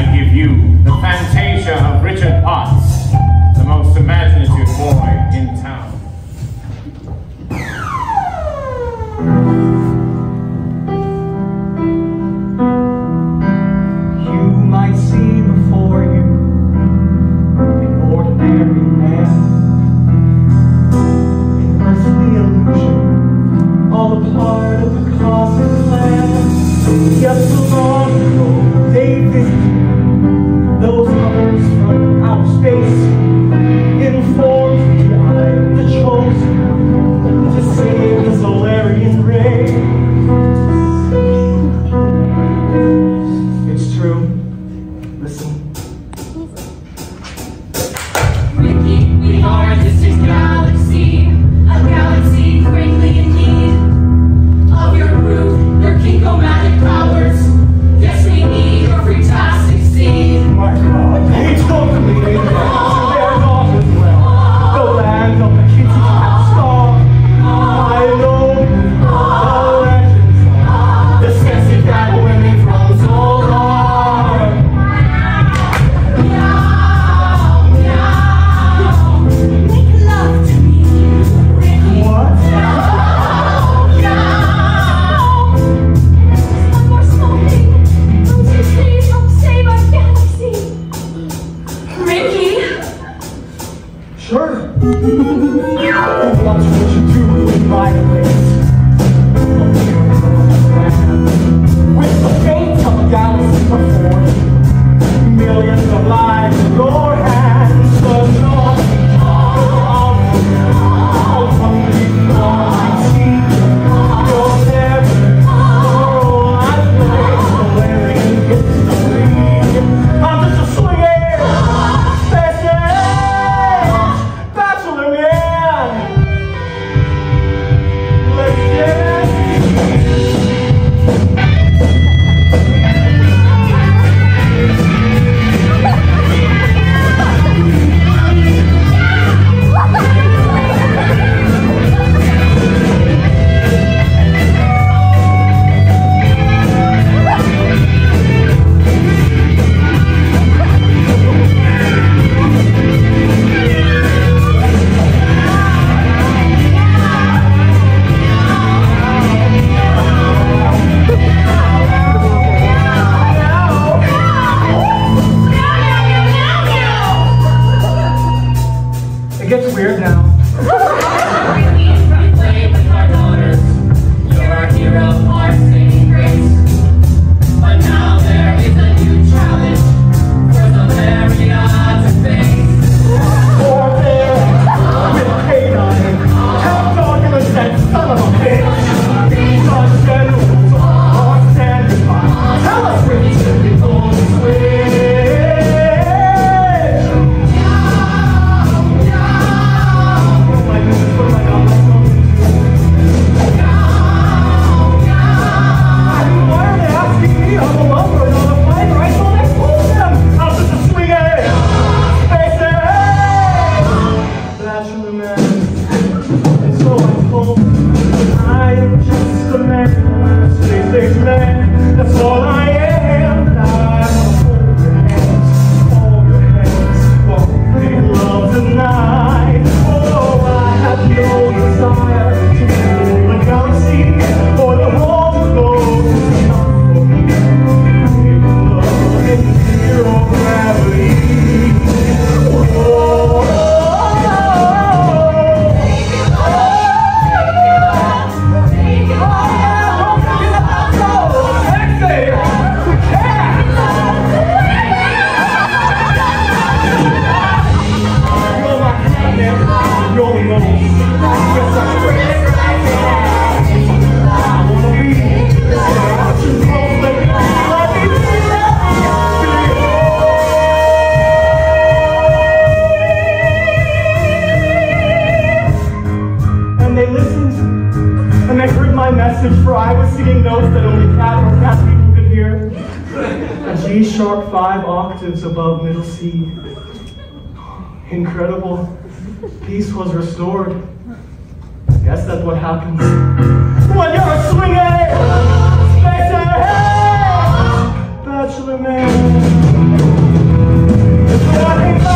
I give you the Fantasia of Richard Potts, the most imaginative boy in town. You might see before you an ordinary man, an earthly illusion, all a part of the cosmic plan. Yet so long ago they visited those others from outer space, informed me I'm the chosen to save the Solarian race. It's true. Listen. Ricky, we are a distant galaxy, a galaxy greatly in need of your proof, your kinkomatic powers. Yes, we need your free task to succeed. My God, they told me they were not as well. The land of the Kitty Cat Star. I know the legends are the sexy cat women from Zolar. Meow, meow. Make love to me, Ricky. What? Meow, meow. One more smoking. Don't you please help save our galaxy. Ricky. Sure. Watch what you do in my place. With the fate of a galaxy before you, millions of lives in your hands, but not all ultimately I see. You're never all I play, Solarian history. I'm just a swinging, bachelor man. Let's get it. It gets weird now. We play with our daughters. You're our hero, our saving grace. But now there is a new challenge for Valeria to face. Or there, with canine, half documents that son of a bitch. These are generals, are standing by. Tell us when you should be on the switch. Oh my goodness, what am I not like talking to? I mean, why are they asking me? I'm a lover and I'm a fighter. I thought I told them I was just a swinger. They say, hey, bachelor man. And so I told them, I am just a man, a space-age man. That's all I am. And I hold your hands, won't make love tonight. Oh, I have no desire to rule the galaxy or the whole globe. Not for me. Make love in zero gravity. And they listened, and they heard my message, for I was singing notes that only cat or cat people could hear. A G sharp 5 octaves above middle C. Incredible. Peace was restored. Guess that's what happens when you're a swinger. Bachelor man. Nothing but